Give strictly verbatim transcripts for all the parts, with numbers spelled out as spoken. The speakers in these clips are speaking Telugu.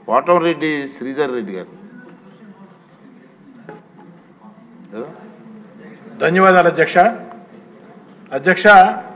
కోటంరెడ్డి శ్రీధర్ రెడ్డి గారు. ధన్యవాదాలు అధ్యక్ష. అధ్యక్ష,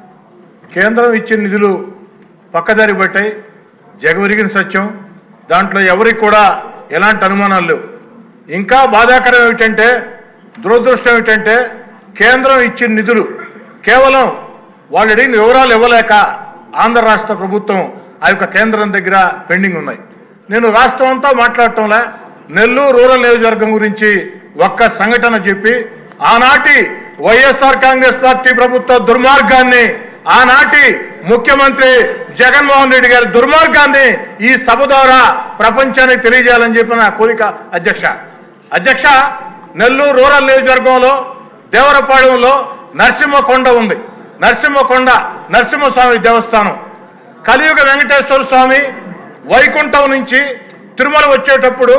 కేంద్రం ఇచ్చిన నిధులు పక్కదారి పట్టాయి, జగవిరిగిన సత్యం. దాంట్లో ఎవరికి కూడా ఎలాంటి అనుమానాలు లేవు. ఇంకా బాధాకరం ఏమిటంటే, దురదృష్టం ఏమిటంటే, కేంద్రం ఇచ్చిన నిధులు కేవలం వాళ్ళు అడిగిన వివరాలు ఇవ్వలేక ఆంధ్ర రాష్ట్ర ప్రభుత్వం ఆ యొక్క కేంద్రం దగ్గర పెండింగ్ ఉన్నాయి. నేను రాష్ట్రం అంతా మాట్లాడటంలా నెల్లూరు రూరల్ నియోజకవర్గం గురించి ఒక్క సంఘటన చెప్పి ఆనాటి వైఎస్ఆర్ కాంగ్రెస్ పార్టీ ప్రభుత్వ దుర్మార్గాన్ని, ఆనాటి ముఖ్యమంత్రి జగన్మోహన్ రెడ్డి గారి దుర్మార్గాన్ని ఈ సభ ద్వారా ప్రపంచానికి తెలియజేయాలని చెప్పి నా కోరిక అధ్యక్ష. అధ్యక్ష, నెల్లూరు రూరల్ నియోజకవర్గంలో దేవరపాడెంలో నరసింహకొండ ఉంది. నరసింహకొండ నరసింహస్వామి దేవస్థానం. కలియుగ వెంకటేశ్వర స్వామి వైకుంఠం నుంచి తిరుమల వచ్చేటప్పుడు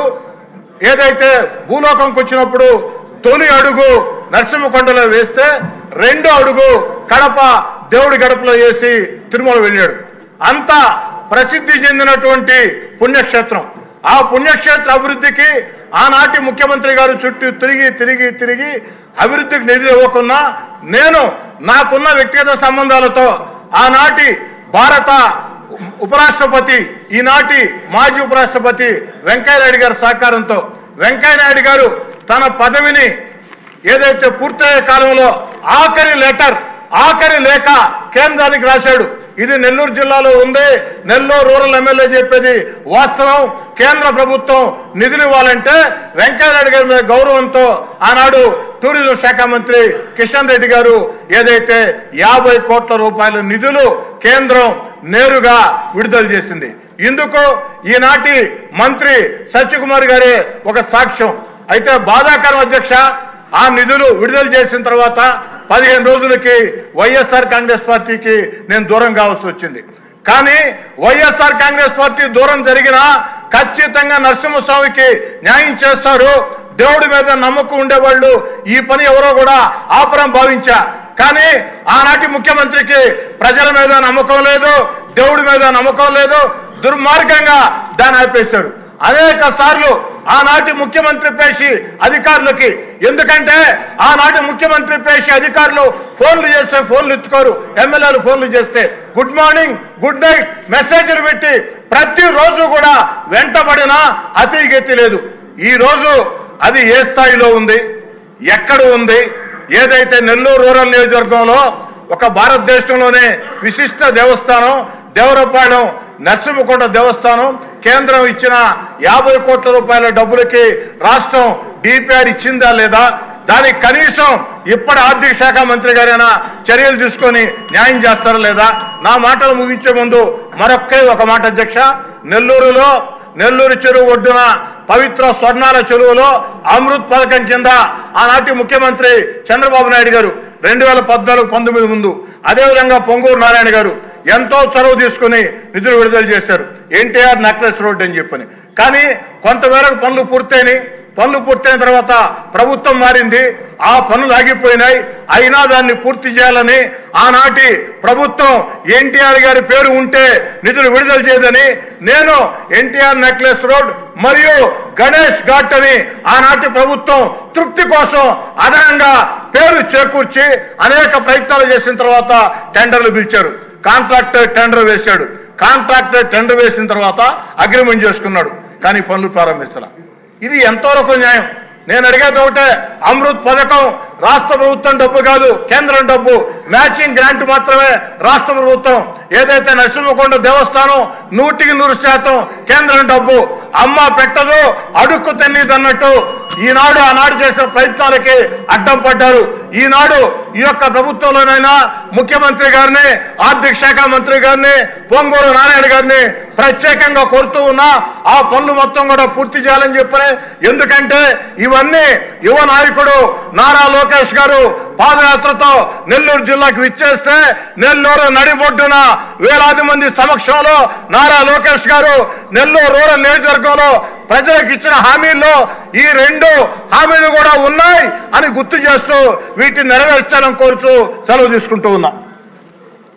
ఏదైతే భూలోకంకి వచ్చినప్పుడు తొలి అడుగు నరసింహకొండలో వేస్తే రెండో అడుగు కడప దేవుడి గడపలో వేసి తిరుమల వెళ్ళాడు. అంత ప్రసిద్ధి చెందినటువంటి పుణ్యక్షేత్రం. ఆ పుణ్యక్షేత్ర అభివృద్ధికి ఆనాటి ముఖ్యమంత్రి గారు చుట్టూ తిరిగి తిరిగి తిరిగి అభివృద్ధికి నిధులు ఇవ్వకున్నా నేను నాకున్న వ్యక్తిగత సంబంధాలతో ఆనాటి భారత ఉపరాష్ట్రపతి, ఈనాటి మాజీ ఉపరాష్ట్రపతి వెంకయ్యనాయుడు గారి సహకారంతో వెంకయ్యనాయుడు గారు తన పదవిని ఏదైతే పూర్తయ్యే కాలంలో ఆఖరి లెటర్, ఆఖరి లేఖ కేంద్రానికి రాశాడు. ఇది నెల్లూరు జిల్లాలో ఉంది, నెల్లూరు రూరల్ ఎమ్మెల్యే చెప్పేది వాస్తవం. కేంద్ర ప్రభుత్వం నిధులు ఇవ్వాలంటే వెంకయ్యనాయుడు గారి మీద గౌరవంతో ఆనాడు టూరిజం శాఖ మంత్రి కిషన్ రెడ్డి గారు ఏదైతే యాభై కోట్ల రూపాయల నిధులు కేంద్రం నేరుగా విడుదల చేసింది. ఇందుకు ఈనాటి మంత్రి సత్యకుమార్ గారే ఒక సాక్ష్యం. అయితే బాధాకరం అధ్యక్ష, ఆ నిధులు విడుదల చేసిన తర్వాత పదిహేను రోజులకి వైఎస్ఆర్ కాంగ్రెస్ పార్టీకి నేను దూరం కావాల్సి వచ్చింది. కానీ వైఎస్ఆర్ కాంగ్రెస్ పార్టీ దూరం జరిగినా ఖచ్చితంగా నరసింహస్వామికి న్యాయం చేస్తారు. దేవుడి మీద నమ్మకం ఉండేవాళ్ళు ఈ పని ఎవరో కూడా ఆపరం భావించా. కానీ ఆనాటి ముఖ్యమంత్రికి ప్రజల మీద నమ్మకం లేదు, దేవుడి మీద నమ్మకం లేదు, దుర్మార్గంగా దాన్ని ఆపేశారు. అనేక సార్లు ఆనాటి ముఖ్యమంత్రి పేషి అధికారులకి, ఎందుకంటే ఆనాటి ముఖ్యమంత్రి పేషి అధికారులు ఫోన్లు చేస్తే ఫోన్లు ఎత్తుకోరు, ఎమ్మెల్యేలు ఫోన్లు చేస్తే గుడ్ మార్నింగ్ గుడ్ నైట్ మెసేజ్లు పెట్టి ప్రతిరోజు కూడా వెంటబడినా అతిగెత్తి లేదు. ఈ రోజు అది ఏ స్థాయిలో ఉంది, ఎక్కడ ఉంది? ఏదైతే నెల్లూరు రూరల్ నియోజకవర్గంలో ఒక భారతదేశంలోనే విశిష్ట దేవస్థానం దేవరపాడెం నరసింహకొండ దేవస్థానం కేంద్రం ఇచ్చిన యాభై కోట్ల రూపాయల డబ్బులకి రాష్ట్రం డిపిఆర్ ఇచ్చిందా లేదా? దానికి కనీసం ఇప్పటి ఆర్థిక శాఖ మంత్రి గారైనా చర్యలు తీసుకొని న్యాయం చేస్తారా లేదా? నా మాటలు ముగించే ముందు మరొక్కే ఒక మాట అధ్యక్ష. నెల్లూరులో నెల్లూరు చెరువు ఒడ్డున పవిత్ర స్వర్ణాల చెరువులో అమృత్ పథకం కింద ఆనాటి ముఖ్యమంత్రి చంద్రబాబు నాయుడు గారు రెండు వేల పద్నాలుగు పంతొమ్మిది ముందు, అదేవిధంగా పొంగూరు నారాయణ గారు ఎంతో చొరవ తీసుకుని నిధులు విడుదల చేశారు. ఎన్టీఆర్ నెక్లెస్ రోడ్ అని చెప్పని. కానీ కొంతమేరకు పనులు పూర్తయినాయి. పనులు పూర్తయిన తర్వాత ప్రభుత్వం మారింది, ఆ పనులు ఆగిపోయినాయి. అయినా దాన్ని పూర్తి చేయాలని ఆనాటి ప్రభుత్వం ఎన్టీఆర్ గారి పేరు ఉంటే నిధులు విడుదల చేయదని నేను ఎన్టీఆర్ నెక్లెస్ రోడ్ మరియు గణేష్ ఘాట్ అని ఆనాటి ప్రభుత్వం తృప్తి కోసం అదనంగా పేరు చేకూర్చి అనేక ప్రయత్నాలు చేసిన తర్వాత టెండర్లు పిలిచారు. కాంట్రాక్టర్ టెండర్ వేశాడు. కాంట్రాక్టర్ టెండర్ వేసిన తర్వాత అగ్రిమెంట్ చేసుకున్నాడు, కానీ పనులు ప్రారంభించాల. ఇది ఎంతవరకు న్యాయం? నేను అడిగేది ఒకటే, అమృత్ పథకం రాష్ట్ర ప్రభుత్వం డబ్బు కాదు, కేంద్రం డబ్బు. మ్యాచింగ్ గ్రాంట్ మాత్రమే రాష్ట్ర ప్రభుత్వం. ఏదైతే నరసింహకొండ దేవస్థానం నూటికి నూరు శాతం కేంద్రం డబ్బు. అమ్మ పెట్టదు అడుక్కు తిన్నది అన్నట్టు ఈనాడు ఆనాడు చేసిన ప్రయత్నాలకి అడ్డం పడ్డారు. ఈనాడు ఈ యొక్క ప్రభుత్వంలోనైనా ముఖ్యమంత్రి గారిని, ఆర్థిక శాఖ మంత్రి గారిని, పొంగూరు నారాయణ గారిని ప్రత్యేకంగా కోరుతూ ఉన్నా ఆ పనులు మొత్తం కూడా పూర్తి చేయాలని చెప్పని. ఎందుకంటే ఇవన్నీ యువ నాయకుడు నారా లోకేష్ గారు పాదయాత్రతో నెల్లూరు జిల్లాకు విచ్చేస్తే నెల్లూరు నడిబొడ్డున వేలాది మంది సమక్షంలో నారా లోకేష్ గారు నెల్లూరు రూరల్ నియోజకవర్గంలో ప్రజలకు ఇచ్చిన హామీల్లో ఈ రెండు హామీలు కూడా ఉన్నాయి అని గుర్తు చేస్తూ వీటిని నెరవేర్చాలని కోరుచు సెలవు తీసుకుంటూ ఉన్నా.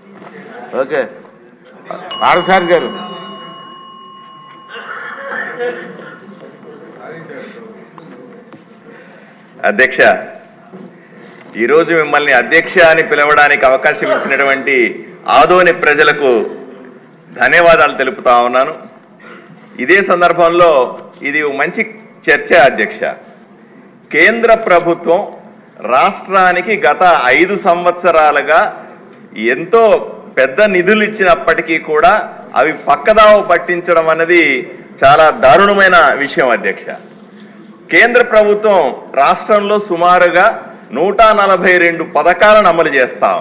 ఓకే, ఆర్సార్ గారు. అధ్యక్ష, ఈరోజు మిమ్మల్ని అధ్యక్ష అని పిలవడానికి అవకాశం ఇచ్చినటువంటి ఆదోని ప్రజలకు ధన్యవాదాలు తెలుపుతా ఉన్నాను. ఇదే సందర్భంలో ఇది మంచి చర్చ అధ్యక్ష. కేంద్ర ప్రభుత్వం రాష్ట్రానికి గత ఐదు సంవత్సరాలుగా ఎంతో పెద్ద నిధులు ఇచ్చినప్పటికీ కూడా అవి పక్కదావ పట్టించడం అనేది చాలా దారుణమైన విషయం అధ్యక్ష. కేంద్ర ప్రభుత్వం రాష్ట్రంలో సుమారుగా నూట నలభై రెండు పథకాలను అమలు చేస్తాం.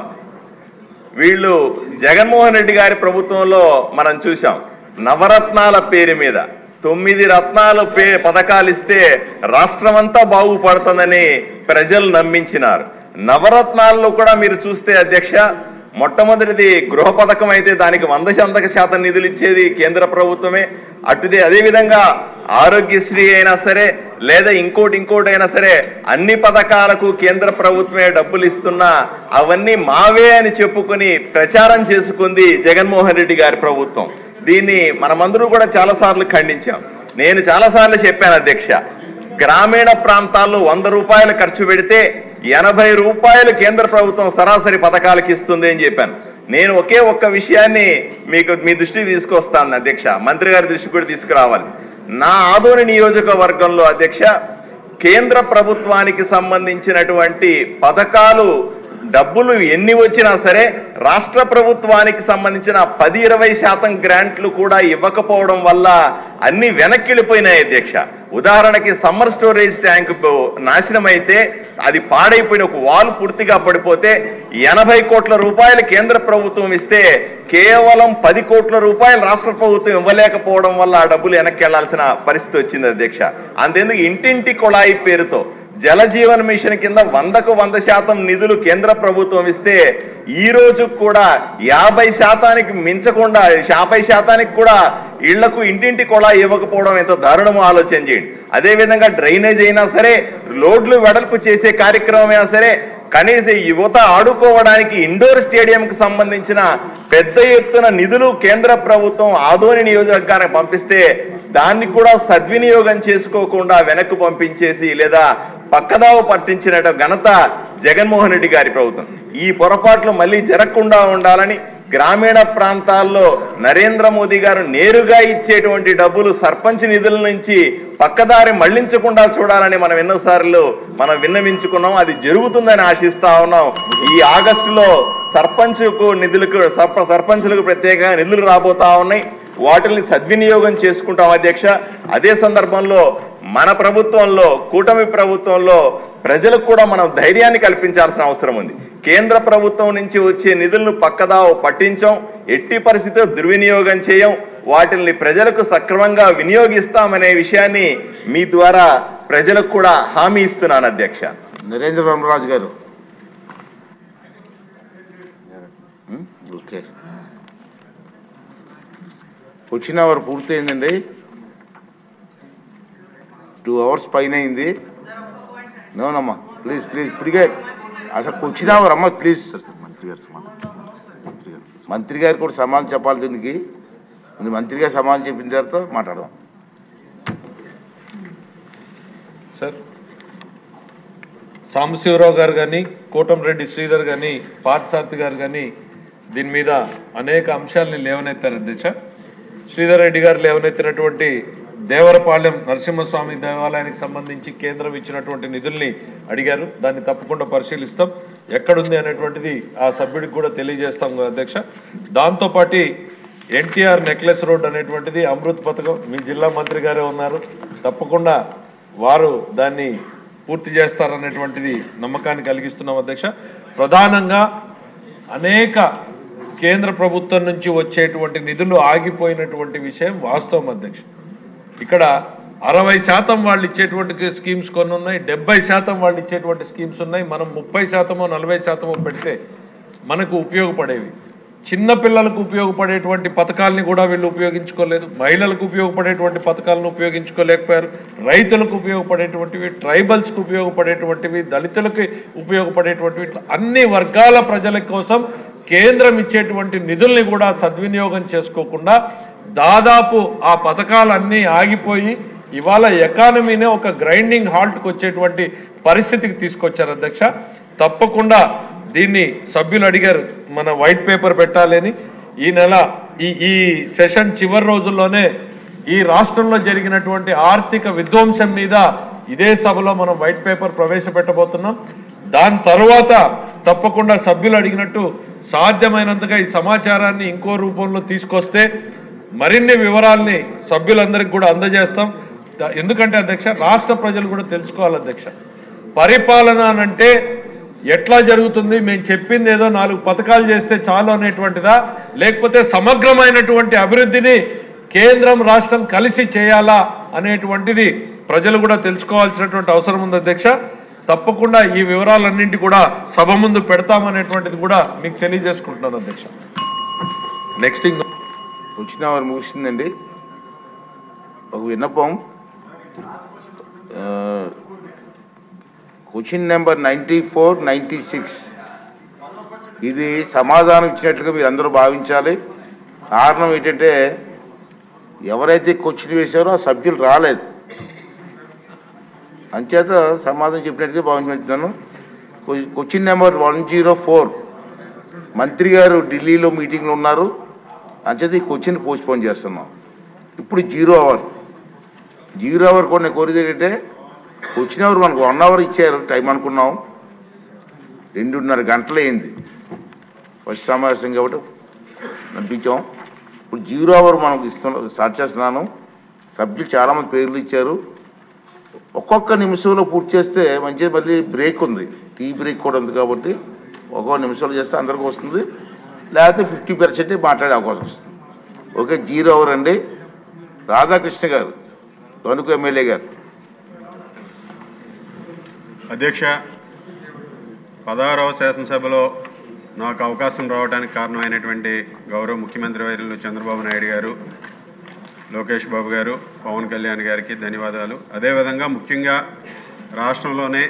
వీళ్ళు జగన్మోహన్ రెడ్డి గారి ప్రభుత్వంలో మనం చూసాం, నవరత్నాల పేరు మీద తొమ్మిది రత్నాలు పే పథకాలు ఇస్తే రాష్ట్రం అంతా బాగుపడుతుందని ప్రజలు నమ్మించినారు. నవరత్నాల్లో కూడా మీరు చూస్తే అధ్యక్ష, మొట్టమొదటిది గృహ పథకం అయితే దానికి వంద శాతం శాతం నిధులు ఇచ్చేది కేంద్ర ప్రభుత్వమే. అటుదే అదేవిధంగా ఆరోగ్యశ్రీ అయినా సరే లేదా ఇంకోటి ఇంకోటి అయినా సరే అన్ని పథకాలకు కేంద్ర ప్రభుత్వమే డబ్బులు ఇస్తున్నా అవన్నీ మావే అని చెప్పుకుని ప్రచారం చేసుకుంది జగన్మోహన్ రెడ్డి గారి ప్రభుత్వం. దీన్ని మనమందరూ కూడా చాలాసార్లు ఖండించాం. నేను చాలాసార్లు చెప్పాను అధ్యక్ష, గ్రామీణ ప్రాంతాల్లో వంద రూపాయలు ఖర్చు పెడితే ఎనభై రూపాయలు కేంద్ర ప్రభుత్వం సరాసరి పథకాలకు ఇస్తుంది అని చెప్పాను. నేను ఒకే ఒక్క విషయాన్ని మీకు మీ దృష్టికి తీసుకొస్తాను అధ్యక్ష, మంత్రి గారి దృష్టికి కూడా తీసుకురావాలి. నా ఆదోని నియోజకవర్గంలో అధ్యక్ష, కేంద్ర ప్రభుత్వానికి సంబంధించినటువంటి పథకాలు డబ్బులు ఎన్ని వచ్చినా సరే రాష్ట్ర ప్రభుత్వానికి సంబంధించిన పది ఇరవై శాతం గ్రాంట్లు కూడా ఇవ్వకపోవడం వల్ల అన్ని వెనక్కి వెళ్ళిపోయినాయి అధ్యక్ష. ఉదాహరణకి సమ్మర్ స్టోరేజ్ ట్యాంక్ నాశనం అయితే అది పాడైపోయిన ఒక వాల్ పూర్తిగా పడిపోతే ఎనభై కోట్ల రూపాయలు కేంద్ర ప్రభుత్వం ఇస్తే కేవలం పది కోట్ల రూపాయలు రాష్ట్ర ప్రభుత్వం ఇవ్వలేకపోవడం వల్ల ఆ డబ్బులు వెనక్కి వెళ్లాల్సిన పరిస్థితి వచ్చింది అధ్యక్ష. అంతేందుకు ఇంటింటి కొళాయి పేరుతో జలజీవన్ మిషన్ కింద వందకు వంద శాతం నిధులు కేంద్ర ప్రభుత్వం ఇస్తే ఈ రోజు కూడా యాభై శాతానికి మించకుండా యాభై శాతానికి కూడా ఇళ్లకు ఇంటింటి కొళాయి ఇవ్వకపోవడం ఎంత దారుణమో ఆలోచన చేయండి. అదేవిధంగా డ్రైనేజ్ అయినా సరే, రోడ్లు వెడల్పు చేసే కార్యక్రమం అయినా సరే, కనీసం యువత ఆడుకోవడానికి ఇండోర్ స్టేడియంకి సంబంధించిన పెద్ద ఎత్తున నిధులు కేంద్ర ప్రభుత్వం ఆదోని నియోజకవర్గానికి పంపిస్తే దాన్ని కూడా సద్వినియోగం చేసుకోకుండా వెనక్కు పంపించేసి లేదా పక్కదావ పట్టించిన ఘనత జగన్మోహన్ రెడ్డి గారి ప్రభుత్వం. ఈ పొరపాట్లు మళ్ళీ జరగకుండా ఉండాలని గ్రామీణ ప్రాంతాల్లో నరేంద్ర మోదీ గారు నేరుగా ఇచ్చేటువంటి డబ్బులు సర్పంచ్ నిధుల నుంచి పక్కదారి మళ్లించకుండా చూడాలని మనం ఎన్నోసార్లు మనం విన్నవించుకున్నాం. అది జరుగుతుందని ఆశిస్తా ఉన్నాం. ఈ ఆగస్టులో సర్పంచ్కు నిధులకు సర్పంచులకు ప్రత్యేకంగా నిధులు రాబోతా ఉన్నాయి. వాటిని సద్వినియోగం చేసుకుంటాం అధ్యక్ష. అదే సందర్భంలో మన ప్రభుత్వంలో, కూటమి ప్రభుత్వంలో ప్రజలకు కూడా మనం ధైర్యాన్ని కల్పించాల్సిన అవసరం ఉంది. కేంద్ర ప్రభుత్వం నుంచి వచ్చే నిధులను పక్కదావ పట్టించాం, ఎట్టి పరిస్థితిలో దుర్వినియోగం చేయం, వాటిని ప్రజలకు సక్రమంగా వినియోగిస్తామనే విషయాన్ని మీ ద్వారా ప్రజలకు కూడా హామీ ఇస్తున్నాను అధ్యక్ష. నరేంద్ర బ్రహ్మరాజు గారు. ఓకే, వచ్చిన అవర్ పూర్తయిందండి. టూ అవర్స్ పైన అయింది. నోనమ్మా, ప్లీజ్ ప్లీజ్ ఇప్పటికే అసలు వచ్చిన అవర్ అమ్మ ప్లీజ్. మంత్రి గారు కూడా సమాధానం చెప్పాలి దీనికి. మంత్రి గారు సమాధానం చెప్పిన తర్వాత మాట్లాడదాం. సార్, సాంబశివరావు గారు కానీ, కోటంరెడ్డి శ్రీధర్ కానీ, పార్థసారథి గారు కానీ దీని మీద అనేక అంశాలని లేవనెత్తారు అధ్యక్ష. శ్రీధర్ రెడ్డి గారు లేవనెత్తినటువంటి దేవరపాలెం నరసింహస్వామి దేవాలయానికి సంబంధించి కేంద్రం ఇచ్చినటువంటి నిధుల్ని అడిగారు. దాన్ని తప్పకుండా పరిశీలిస్తాం, ఎక్కడుంది అనేటువంటిది ఆ సభ్యుడికి కూడా తెలియజేస్తాం అధ్యక్ష. దాంతోపాటు ఎన్టీఆర్ నెక్లెస్ రోడ్ అనేటువంటిది అమృత్ పథకం, మీ జిల్లా మంత్రి గారే ఉన్నారు, తప్పకుండా వారు దాన్ని పూర్తి చేస్తారనేటువంటిది నమ్మకాన్ని కలిగిస్తున్నాం అధ్యక్ష. ప్రధానంగా అనేక కేంద్ర ప్రభుత్వం నుంచి వచ్చేటువంటి నిధులు ఆగిపోయినటువంటి విషయం వాస్తవం అధ్యక్ష. ఇక్కడ అరవై శాతం వాళ్ళు ఇచ్చేటువంటి స్కీమ్స్ కొన్ని ఉన్నాయి, డెబ్బై శాతం వాళ్ళు ఇచ్చేటువంటి స్కీమ్స్ ఉన్నాయి. మనం ముప్పై శాతమో నలభై శాతమో పెడితే మనకు ఉపయోగపడేవి. చిన్నపిల్లలకు ఉపయోగపడేటువంటి పథకాలని కూడా వీళ్ళు ఉపయోగించుకోలేదు, మహిళలకు ఉపయోగపడేటువంటి పథకాలను ఉపయోగించుకోలేకపోయారు, రైతులకు ఉపయోగపడేటువంటివి, ట్రైబల్స్కి ఉపయోగపడేటువంటివి, దళితులకి ఉపయోగపడేటువంటివి, అన్ని వర్గాల ప్రజల కోసం కేంద్రం ఇచ్చేటువంటి నిధుల్ని కూడా సద్వినియోగం చేసుకోకుండా దాదాపు ఆ పథకాలన్నీ ఆగిపోయి ఇవాళ ఎకానమీనే ఒక గ్రైండింగ్ హాల్ట్కి వచ్చేటువంటి పరిస్థితికి తీసుకొచ్చారు అధ్యక్ష. తప్పకుండా దీన్ని సభ్యులు అడిగారు మన వైట్ పేపర్ పెట్టాలని. ఈ నెల ఈ ఈ సెషన్ చివరి రోజుల్లోనే ఈ రాష్ట్రంలో జరిగినటువంటి ఆర్థిక విధ్వంసం మీద ఇదే సభలో మనం వైట్ పేపర్ ప్రవేశపెట్టబోతున్నాం. దాని తర్వాత తప్పకుండా సభ్యులు అడిగినట్టు సాధ్యమైనంతగా ఈ సమాచారాన్ని ఇంకో రూపంలో తీసుకొస్తే మరిన్ని వివరాల్ని సభ్యులందరికీ కూడా అందజేస్తాం. ఎందుకంటే అధ్యక్ష రాష్ట్ర ప్రజలు కూడా తెలుసుకోవాలి అధ్యక్ష, పరిపాలన అనంటే ఎట్లా జరుగుతుంది, మేము చెప్పింది ఏదో నాలుగు పథకాలు చేస్తే చాలు అనేటువంటిదా, లేకపోతే సమగ్రమైనటువంటి అభివృద్ధిని కేంద్రం రాష్ట్రం కలిసి చేయాలా అనేటువంటిది ప్రజలు కూడా తెలుసుకోవాల్సినటువంటి అవసరం ఉంది అధ్యక్ష. తప్పకుండా ఈ వివరాలన్నింటి కూడా సభ ముందు పెడతామనేటువంటిది కూడా మీకు తెలియజేసుకుంటున్నాను అధ్యక్ష. నెక్స్ట్ ఇంకో వచ్చిన వారు ముగిసిందండి. ఒక విన్నపం, question number ninety four ninety six ఇది సమాధానం ఇచ్చినట్లుగా మీరు అందరూ భావించాలి. కారణం ఏంటంటే ఎవరైతే క్వశ్చన్ వేశారో ఆ సభ్యులు రాలేదు, అంచేత సమాధానం చెప్పినట్టుగా భావించుతున్నాను. Question number one zero four మంత్రి గారు ఢిల్లీలో మీటింగ్లో ఉన్నారు, అంచేత ఈ క్వశ్చన్ పోస్ట్పోన్ చేస్తున్నాం. ఇప్పుడు జీరో అవర్ జీరో అవర్ కూడా నేను కోరేది ఏంటంటే వచ్చిన అవర్ మనకు వన్ అవర్ ఇచ్చారు టైం అనుకున్నాం, రెండున్నర గంటలు అయింది ఫస్ట్ సమావేశం కాబట్టి పంపించాం. ఇప్పుడు జీరో అవర్ మనకు ఇస్తున్నాం, స్టార్ట్ చేస్తున్నాను. సబ్జెక్ట్ చాలామంది పేర్లు ఇచ్చారు, ఒక్కొక్క నిమిషంలో పూర్తి చేస్తే మంచిగా. మళ్ళీ బ్రేక్ ఉంది, టీ బ్రేక్ కూడా ఉంది కాబట్టి ఒక్కొక్క నిమిషంలో చేస్తే అందరికీ వస్తుంది, లేకపోతే ఫిఫ్టీ పర్సెంట్ మాట్లాడే అవకాశం వస్తుంది. ఓకే, జీరో అవర్ అండి. రాధాకృష్ణ గారు, తణుకు ఎమ్మెల్యే గారు. అధ్యక్ష, పదహారవ శాసనసభలో నాకు అవకాశం రావడానికి కారణమైనటువంటి గౌరవ ముఖ్యమంత్రి వర్యులు చంద్రబాబు నాయుడు గారు, లోకేష్ బాబు గారు, పవన్ కళ్యాణ్ గారికి ధన్యవాదాలు. అదేవిధంగా ముఖ్యంగా రాష్ట్రంలోనే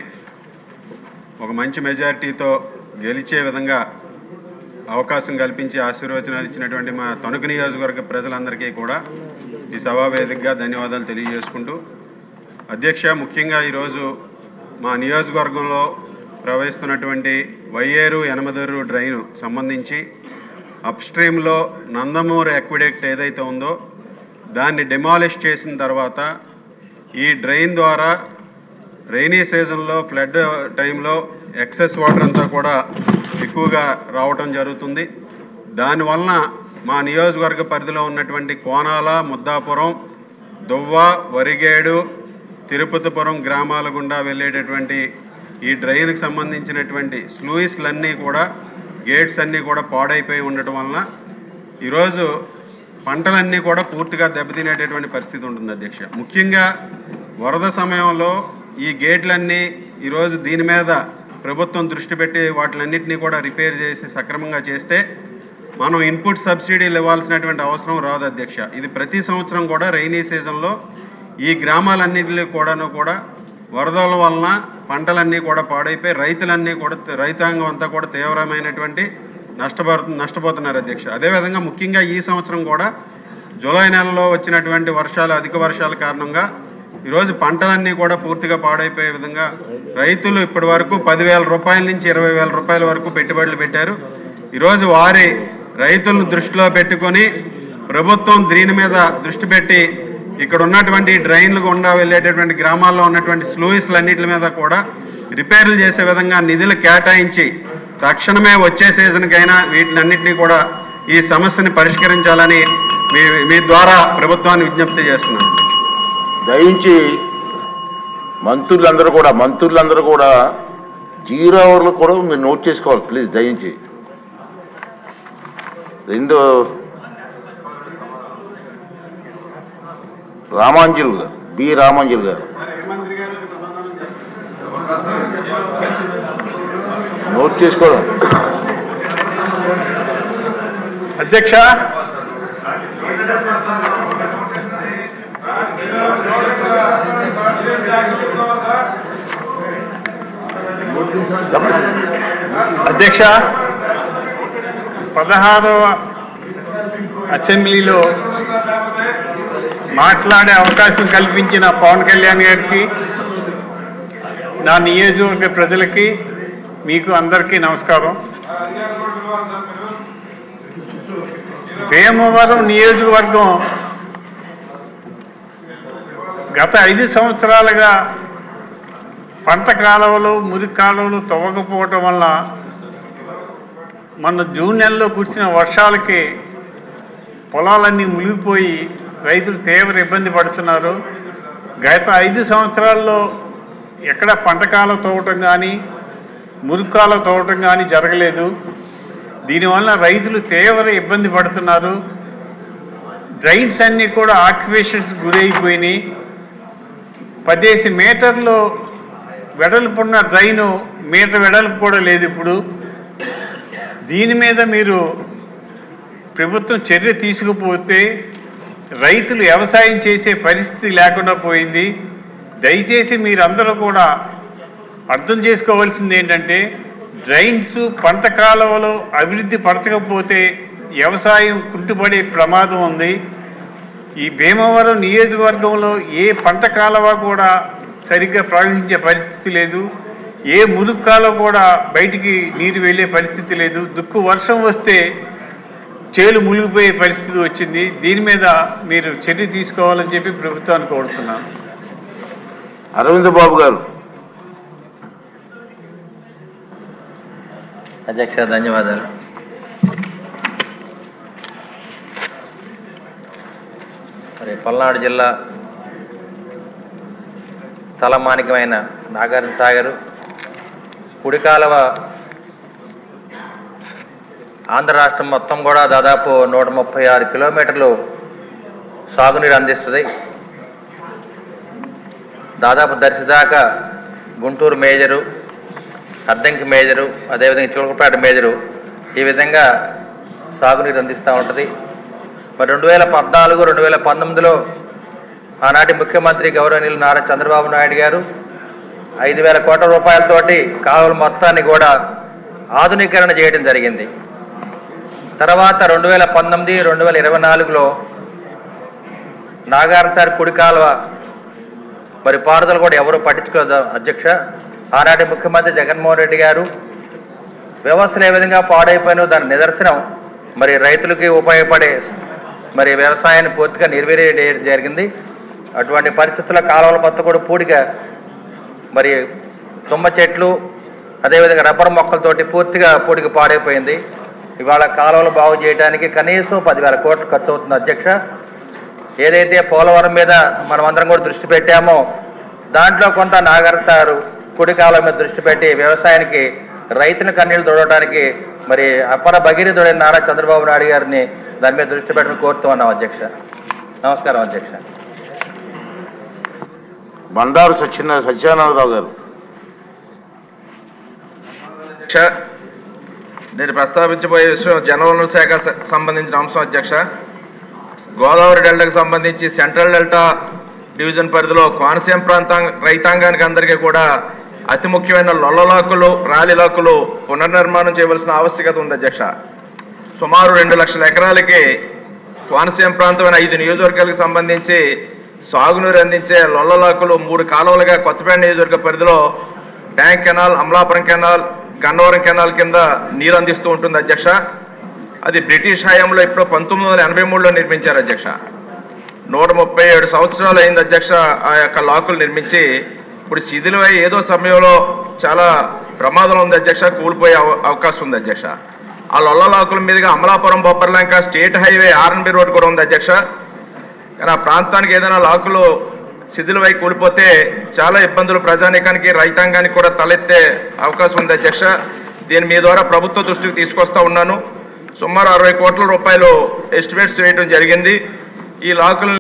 ఒక మంచి మెజారిటీతో గెలిచే విధంగా అవకాశం కల్పించి ఆశీర్వచనాలు ఇచ్చినటువంటి మా తణుకు నియోజకవర్గ ప్రజలందరికీ కూడా ఈ సభా వేదికగా ధన్యవాదాలు తెలియజేసుకుంటూ, అధ్యక్ష, ముఖ్యంగా ఈరోజు మా నియోజకవర్గంలో ప్రవహిస్తున్నటువంటి వైయేరు యనమదూరు డ్రైను సంబంధించి అప్స్ట్రీమ్లో నందమూరు ఎక్విడక్ట్ ఏదైతే ఉందో దాన్ని డిమాలిష్ చేసిన తర్వాత ఈ డ్రైన్ ద్వారా రైనీ సీజన్లో ఫ్లడ్ టైంలో ఎక్సెస్ వాటర్ అంతా కూడా ఎక్కువగా రావటం జరుగుతుంది. దానివలన మా నియోజకవర్గ పరిధిలో ఉన్నటువంటి కోనాల, ముద్దాపురం, దువ్వ, వరిగేడు, తిరుపతిపురం గ్రామాల గుండా వెళ్ళేటటువంటి ఈ డ్రైన్కి సంబంధించినటువంటి స్లూయిస్లన్నీ కూడా, గేట్స్ అన్నీ కూడా పాడైపోయి ఉండటం వలన ఈరోజు పంటలన్నీ కూడా పూర్తిగా దెబ్బతినేటటువంటి పరిస్థితి ఉంటుంది అధ్యక్ష. ముఖ్యంగా వరద సమయంలో ఈ గేట్లన్నీ ఈరోజు దీని మీద ప్రభుత్వం దృష్టి పెట్టి వాటిలన్నింటినీ కూడా రిపేర్ చేసి సక్రమంగా చేస్తే మనం ఇన్పుట్ సబ్సిడీలు ఇవ్వాల్సినటువంటి అవసరం రాదు అధ్యక్ష. ఇది ప్రతి సంవత్సరం కూడా రైనీ సీజన్లో ఈ గ్రామాలన్నింటిలో కూడాను కూడా వరదల వలన పంటలన్నీ కూడా పాడైపోయి రైతులన్నీ కూడా రైతాంగం అంతా కూడా తీవ్రమైనటువంటి నష్టపడు నష్టపోతున్నారు అధ్యక్ష. అదేవిధంగా ముఖ్యంగా ఈ సంవత్సరం కూడా జూలై నెలలో వచ్చినటువంటి వర్షాలు, అధిక వర్షాల కారణంగా ఈరోజు పంటలన్నీ కూడా పూర్తిగా పాడైపోయే విధంగా రైతులు ఇప్పటి వరకు పదివేల రూపాయల నుంచి ఇరవై వేల రూపాయల వరకు పెట్టుబడులు పెట్టారు. ఈరోజు వారి రైతులను దృష్టిలో పెట్టుకొని ప్రభుత్వం దీని మీద దృష్టి పెట్టి ఇక్కడ ఉన్నటువంటి డ్రైన్లు గుండా వెళ్ళేటటువంటి గ్రామాల్లో ఉన్నటువంటి స్లూయిస్లన్నిటి మీద కూడా రిపేర్లు చేసే విధంగా నిధులు కేటాయించి తక్షణమే వచ్చే సీజన్కైనా వీటినన్నింటినీ కూడా ఈ సమస్యని పరిష్కరించాలని మీ మీ ద్వారా ప్రభుత్వాన్ని విజ్ఞప్తి చేస్తున్నాను. దయించి మంత్రులందరూ కూడా మంత్రులందరూ కూడా జీరో అవర్లు కూడా మీరు నోట్ చేసుకోవాలి ప్లీజ్. దయించి రెండు రామాంజులు గారు, బి రామాంజులు గారు నోట్ చేసుకోవడం. అధ్యక్ష, అధ్యక్ష పదహారవ అసెంబ్లీలో మాట్లాడే అవకాశం కల్పించిన పవన్ కళ్యాణ్ గారికి, నా నియోజకవర్గ ప్రజలకి, మీకు అందరికీ నమస్కారం. భీమవరం నియోజకవర్గం గత ఐదు సంవత్సరాలుగా పంట కాలువలు, మురికి కాలువలు తవ్వకపోవటం వల్ల మన జూన్ నెలలో కురిసిన వర్షాలకి పొలాలన్నీ మునిగిపోయి రైతులు తీవ్ర ఇబ్బంది పడుతున్నారు. గత ఐదు సంవత్సరాల్లో ఎక్కడ పంట కాలువ తవ్వటం కానీ మురికి కాలువ తవ్వటం కానీ జరగలేదు. దీనివల్ల రైతులు తీవ్ర ఇబ్బంది పడుతున్నారు. డ్రైన్స్ అన్నీ కూడా ఆక్యుపేషన్స్ గురైపోయినాయి. పదేసి మీటర్లు వెడల్పున్న డ్రైను మీటర్ వెడల్పు కూడా లేదు ఇప్పుడు. దీని మీద మీరు ప్రభుత్వం చర్య తీసుకుపోతే రైతులు వ్యవసాయం చేసే పరిస్థితి లేకుండా పోయింది. దయచేసి మీరందరూ కూడా అర్థం చేసుకోవాల్సింది ఏంటంటే, డ్రైన్స్ పంట కాలువలు అభివృద్ధి పరచకపోతే వ్యవసాయం కుంటుపడే ప్రమాదం ఉంది. ఈ భీమవరం నియోజకవర్గంలో ఏ పంట కాలువ కూడా సరిగ్గా ప్రవహించే పరిస్థితి లేదు. ఏ మురుగు కాలువ కూడా బయటికి నీరు వెళ్ళే పరిస్థితి లేదు. దుక్కు వర్షం వస్తే చేలు మునిగిపోయే పరిస్థితి వచ్చింది. దీని మీద మీరు చర్య తీసుకోవాలని చెప్పి ప్రభుత్వాన్ని కోరుతున్నాను. అరవింద్ బాబు గారు. అధ్యక్ష, ధన్యవాదాలు. మరి పల్నాడు జిల్లా తలమానికమైన నాగార్జున సాగరు కుడి కాలువ ఆంధ్ర రాష్ట్రం మొత్తం కూడా దాదాపు నూట ముప్పై ఆరు కిలోమీటర్లు సాగునీరు అందిస్తుంది. దాదాపు దర్శి దాకా గుంటూరు మేజరు, అద్దంకి మేజరు, అదేవిధంగా చిలకపేట మేజరు ఈ విధంగా సాగునీరు అందిస్తూ ఉంటుంది. మరి రెండు వేల పద్నాలుగు రెండు వేల పంతొమ్మిదిలో ఆనాటి ముఖ్యమంత్రి గౌరవనీయులు నారా చంద్రబాబు నాయుడు గారు ఐదు వేల కోట్ల రూపాయలతోటి కాలువల మొత్తాన్ని కూడా ఆధునీకరణ చేయడం జరిగింది. తర్వాత రెండు వేల పంతొమ్మిది రెండు వేల ఇరవై నాలుగులో నాగార్జున కుడి కాలువ మరి పారుదల కూడా ఎవరు పట్టించుకోలేదు అధ్యక్ష. ఆనాటి ముఖ్యమంత్రి జగన్మోహన్ రెడ్డి గారు వ్యవస్థలు ఏ విధంగా పాడైపోయినో దాని నిదర్శనం మరి రైతులకి ఉపయోగపడే మరి వ్యవసాయాన్ని పూర్తిగా నిర్వీర్యం జరిగింది. అటువంటి పరిస్థితుల్లో కాలువల మొత్తం కూడా పూడిగా మరి తుమ్మ చెట్లు అదేవిధంగా రబ్బర్ మొక్కలతోటి పూర్తిగా పూడికి పాడైపోయింది. ఇవాళ కాలువలు బాగు చేయడానికి కనీసం పదివేల కోట్లు ఖర్చు అవుతుంది అధ్యక్ష. ఏదైతే పోలవరం మీద మనం అందరం కూడా దృష్టి పెట్టామో దాంట్లో కొంత నాగార్జున కుడి కాలువ మీద దృష్టి పెట్టి వ్యవసాయానికి రైతుల కన్నీళ్లు తోడటానికి మరి అపర భగీరథుడైన నారా చంద్రబాబు నాయుడు గారిని దాని మీద దృష్టి పెట్టడం కోరుతూ ఉన్నాం అధ్యక్ష. నమస్కారం అధ్యక్ష. బండారు సత్యన సత్యానందరావు గారు. నేను ప్రస్తావించబోయే విషయం జనవనరుల శాఖ సంబంధించిన అంశం అధ్యక్ష. గోదావరి డెల్టాకు సంబంధించి సెంట్రల్ డెల్టా డివిజన్ పరిధిలో కోనసీమ ప్రాంత రైతాంగానికి అందరికీ కూడా అతి ముఖ్యమైన లొల్లలాకులు రాలిలాకులు పునర్నిర్మాణం చేయవలసిన ఆవశ్యకత ఉంది అధ్యక్ష. సుమారు రెండు లక్షల ఎకరాలకి కోనసీమ ప్రాంతమైన ఐదు నియోజకవర్గాలకు సంబంధించి సాగునీరు అందించే లొల్లలాకులు మూడు కాలువలుగా కొత్తపేట నియోజకవర్గ పరిధిలో tank canal, Amalapuram canal, Gannavaram canal కింద నీరు అందిస్తూ ఉంటుంది అధ్యక్ష. అది బ్రిటిష్ హయాంలో ఇప్పుడు పంతొమ్మిది వందల ఎనభై మూడులో నిర్మించారు అధ్యక్ష. నూట ముప్పై ఏడు సంవత్సరాలు అయింది అధ్యక్ష ఆ యొక్క లాకులు నిర్మించి. ఇప్పుడు శిథిలమై ఏదో సమయంలో చాలా ప్రమాదం ఉంది అధ్యక్ష, కూలిపోయే అవకాశం ఉంది అధ్యక్ష. ఆ లొల్ల లాకుల మీదుగా Amalapuram Bopparlanka state highway R and B road కూడా ఉంది అధ్యక్ష. కానీ ఆ ప్రాంతానికి ఏదైనా లాకులు శిథిలమై కూలిపోతే చాలా ఇబ్బందులు ప్రజానీకానికి రైతాంగానికి కూడా తలెత్తే అవకాశం ఉంది అధ్యక్ష. దీన్ని మీ ద్వారా ప్రభుత్వ దృష్టికి తీసుకొస్తా ఉన్నాను. సుమారు అరవై కోట్ల రూపాయలు ఎస్టిమేట్స్ వేయడం జరిగింది. ఈ లాకులు